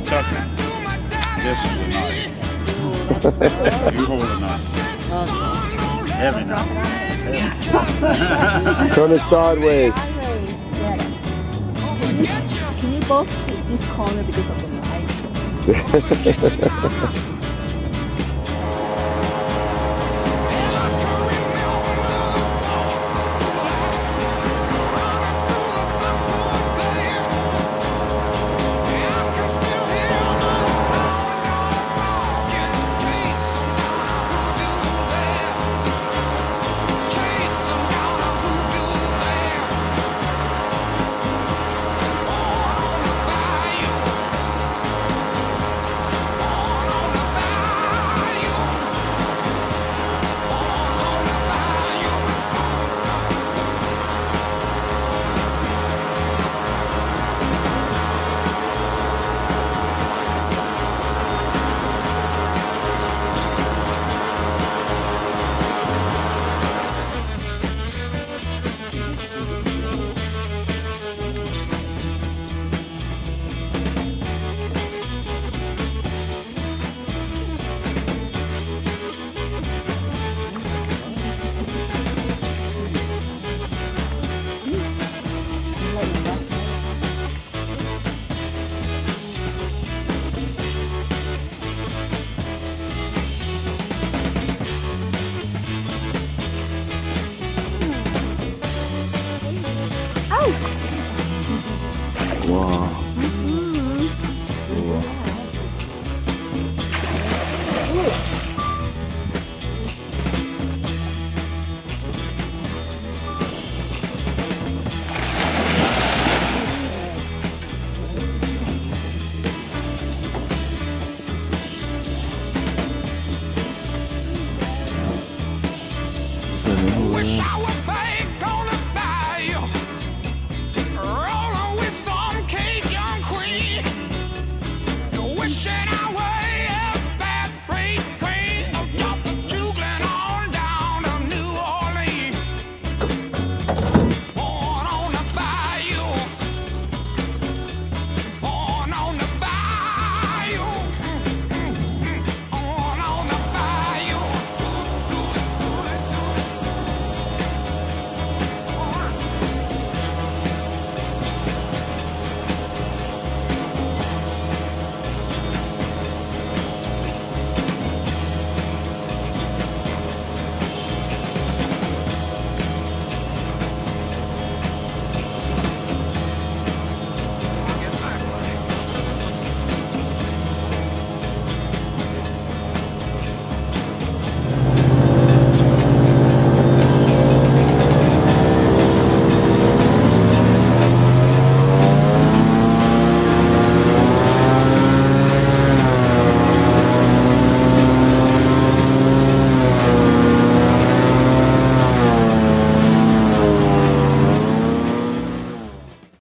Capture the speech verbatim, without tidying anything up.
Tucker, this is a knife. You hold a knife. Heavy knife. Turn it sideways. Can you, can you both sit this corner because of the light? Wow. Wish I were back on the bayou, rolling with some Cajun queen. Wishing I